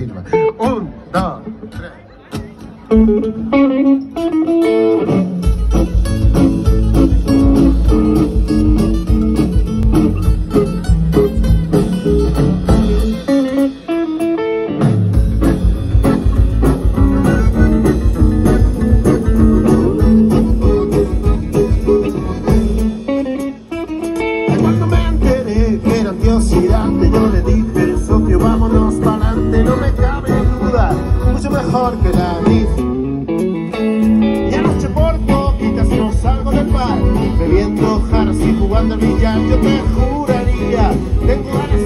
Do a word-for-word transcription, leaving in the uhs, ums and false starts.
sirva. Un, dos, tres. Cuando me enteré que era antioxidante, yo le dije, socio, vámonos para adelante, no me cabe duda, mucho mejor que la anís. Y anoche por poquitas no salgo del bar, bebiendo jarras y jugando al billar, yo te juraría, tengo ganas